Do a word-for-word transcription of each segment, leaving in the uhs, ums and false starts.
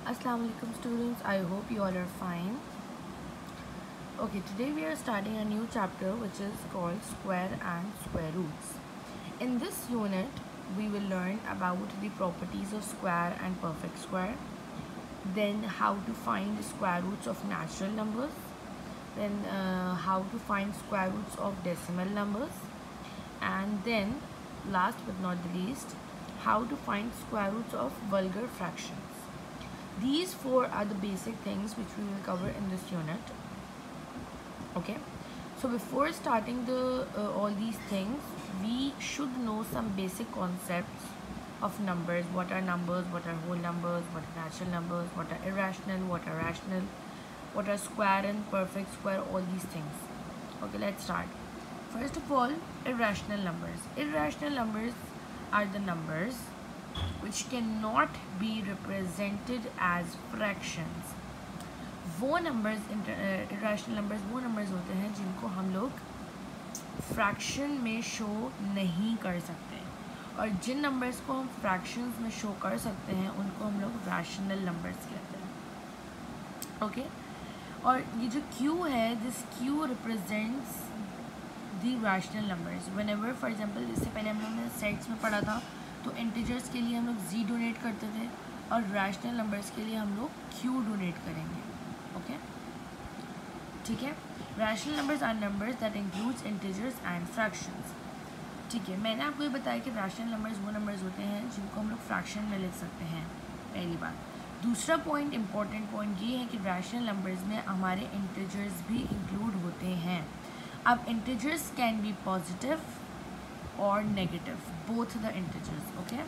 Assalamu alaikum students, I hope you all are fine. Okay, today we are starting a new chapter which is called square and square roots. In this unit, we will learn about the properties of square and perfect square, then how to find the square roots of natural numbers, then uh, how to find square roots of decimal numbers, and then last but not the least, how to find square roots of vulgar fractions. These four are the basic things which we will cover in this unit. Okay, so before starting the uh, all these things, we should know some basic concepts of numbers. What are numbers, what are whole numbers, what are natural numbers, what are irrational, what are rational, what are square and perfect square, all these things. Okay, let's start. First of all, irrational numbers. Irrational numbers are the numbers which cannot be represented as fractions. वो numbers irrational numbers वो numbers होते हैं जिनको हम लोग fraction में show नहीं कर सकते, और जिन नंबर्स को हम फ्रैक्शंस में शो कर सकते हैं उनको हम लोग रैशनल नंबर्स कहते हैं. ओके, और ये जो Q है, this Q represents the rational numbers. Whenever for example, इससे पहले हम लोगों ने सेट्स में पढ़ा था, तो इंटीजर्स के लिए हम लोग Z डोनेट करते थे और रैशनल नंबर्स के लिए हम लोग Q डोनेट करेंगे. ओके, ठीक है. Rational numbers are numbers that includes integers and fractions. ठीक है, मैंने आपको ये बताया कि रैशनल नंबर्स वो नंबर्स होते हैं जिनको हम लोग फ्रैक्शन में लिख सकते हैं, पहली बात. दूसरा पॉइंट, इंपॉर्टेंट पॉइंट ये है कि रैशनल नंबर्स में हमारे इंटीजर्स भी इंक्लूड होते हैं. अब integers can be positive or negative, both the integers. Okay,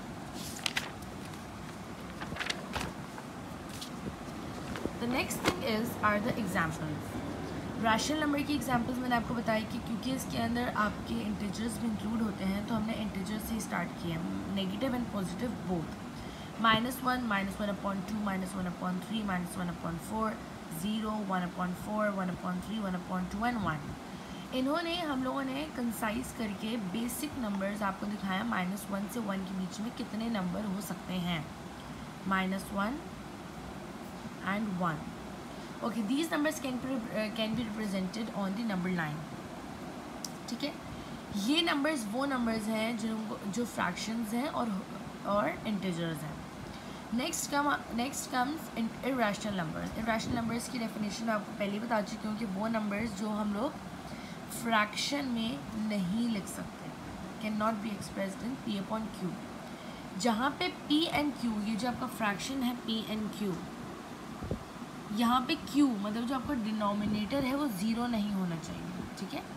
the next thing is are the examples. Rational number की एग्जाम्पल्स मैंने आपको बताया कि क्योंकि इसके अंदर आपके इंटीजर्स भी इंक्लूड होते हैं, तो हमने इंटीजर्स से स्टार्ट किया, negative and positive both. Minus one, minus one upon two, minus one upon three, minus one upon four, zero, one upon four, one upon three, one upon two and one. इन्होंने हम लोगों ने concise करके basic numbers आपको दिखाया. Minus one से one के बीच में कितने नंबर हो सकते हैं, minus one and one. Okay, these numbers can can be represented on the number line. ठीक है, ये नंबर्स वो नंबर्स हैं जिनको जो फ्रैक्शंस हैं और और इंटीजर्स हैं. Next come next comes irrational numbers. Irrational numbers की डेफिनेशन मैं आपको पहले ही बता चुकी हूँ कि वो नंबर्स जो हम लोग फ्रैक्शन में नहीं लिख सकते, can not be expressed in P upon Q. जहाँ पे पी एंड क्यू, ये जो आपका फ्रैक्शन है पी एंड क्यू, यहाँ पे क्यू मतलब जो आपका डिनोमिनेटर है वो ज़ीरो नहीं होना चाहिए. ठीक है,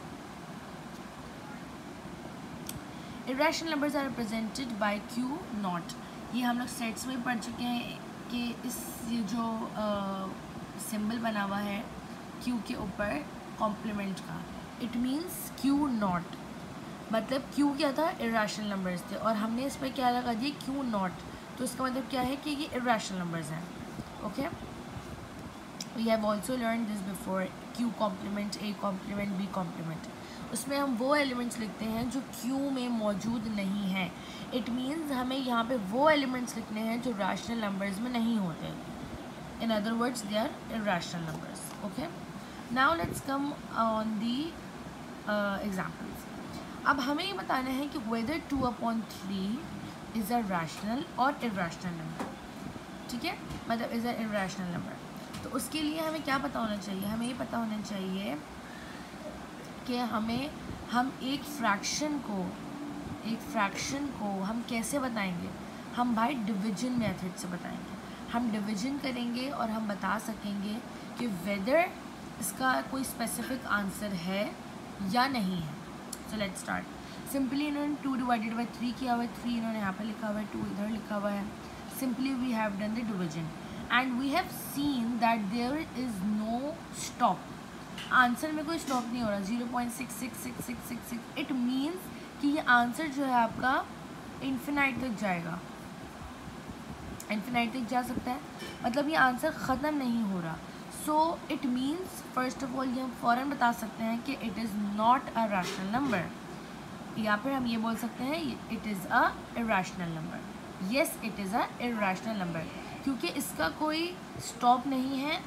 irrational numbers are represented by Q not. ये हम लोग सेट्स में पढ़ चुके हैं कि इस ये जो सिंबल बना हुआ है क्यू के ऊपर कॉम्प्लीमेंट का, इट मीन्स क्यू नॉट. मतलब क्यू क्या था, इरेशनल नंबर्स थे, और हमने इस पर क्या लगा दिया, क्यू नॉट. तो इसका मतलब क्या है कि ये इरेशनल नंबर्स हैं. Okay, we have also learn this before. Q complement, A complement, B complement, उसमें हम वो एलिमेंट्स लिखते हैं जो क्यू में मौजूद नहीं हैं. इट मीन्स हमें यहाँ पे वो एलिमेंट्स लिखने हैं जो रैशनल नंबर्स में नहीं होते. In other words they are irrational numbers. Okay, now let's come on the examples. अब हमें ये बताना है कि whether two upon three is a rational और इरेशनल नंबर. ठीक है, मतलब इज़ अ इरेशनल नंबर. तो उसके लिए हमें क्या पता होना चाहिए, हमें ये पता होना चाहिए कि हमें हम एक फ्रैक्शन को एक फ्रैक्शन को हम कैसे बताएंगे. हम भाई डिवीजन मेथड से बताएंगे. हम डिवीजन करेंगे और हम बता सकेंगे कि वेदर इसका कोई स्पेसिफिक आंसर है या नहीं है. So let's start. सिंपली इन्होंने टू डिवाइडेड बाई थ्री किया हुआ है, थ्री इन्होंने यहाँ पे लिखा हुआ है, टू इधर लिखा हुआ है. Simply we have done the division and we have seen that there is no stop. Answer में कोई स्टॉप नहीं हो रहा, zero point six six six six six six. It means कि ये आंसर जो है आपका इन्फिनाइट तक जाएगा, इन्फिनाइट तक जा सकता है, मतलब ये आंसर ख़त्म नहीं हो रहा. So it means first of all ये हम फ़ौरन बता सकते हैं कि it is not a rational number, या फिर हम ये बोल सकते हैं it is a irrational number. Yes it is a irrational number, क्योंकि इसका कोई स्टॉप नहीं है,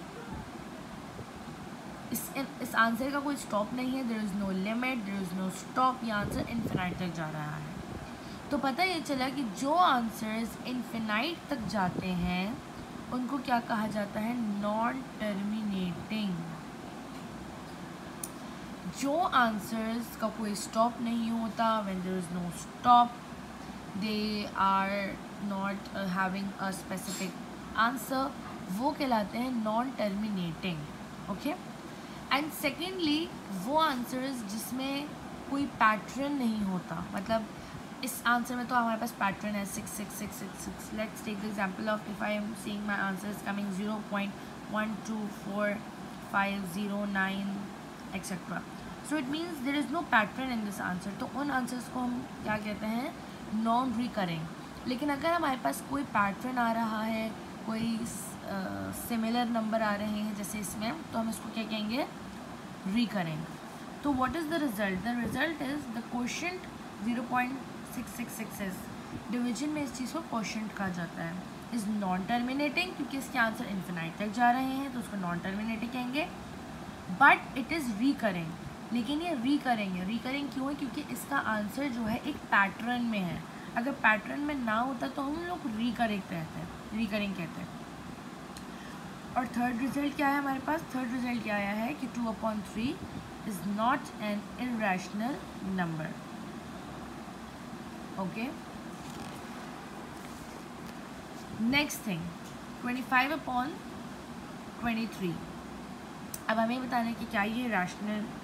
इस इस आंसर का कोई स्टॉप नहीं है, there is no limit, there is no stop, ये आंसर इन्फिनाइट तक जा रहा है। तो पता ये चला कि जो आंसर्स इन्फिनाइट तक जाते हैं उनको क्या कहा जाता है, नॉन टर्मिनेटिंग। जो आंसर्स का कोई स्टॉप नहीं होता, when there is no stop, they are not having a specific answer, वो कहलाते हैं non terminating. Okay, and secondly वो आंसर्स जिसमें कोई पैटर्न नहीं होता, मतलब इस आंसर में तो हमारे पास पैटर्न है six six six six six. Let's take the example of if I am seeing my answers coming zero point one two four five zero nine etcetera, so it means there is no pattern in this answer, तो उन answers को हम क्या कहते हैं, non recurring. लेकिन अगर हमारे पास कोई पैटर्न आ रहा है, कोई सिमिलर uh, नंबर आ रहे हैं जैसे इसमें, तो हम इसको क्या कहेंगे, रिकरिंग। तो what is the result, the result is the quotient zero point six six six is, division में इस चीज़ को क्वोशिएंट कहा जाता है, इज़ नॉन टर्मिनेटिंग, क्योंकि इसके आंसर इन्फिनाइट तक जा रहे हैं तो उसको नॉन टर्मिनेटिंग कहेंगे, बट इट इज़ रिकरिंग। लेकिन ये रिकरिंग है, रिकरिंग क्यों है, क्योंकि इसका आंसर जो है एक पैटर्न में है, अगर पैटर्न में ना होता तो हम लोग रिकरिंग कहते हैं, रिकरिंग कहते हैं। और थर्ड रिजल्ट क्या है हमारे पास, थर्ड रिजल्ट क्या आया है कि two upon three is not an irrational number. Okay, next thing, twenty five upon twenty three. अब हमें बताना है कि क्या ये रैशनल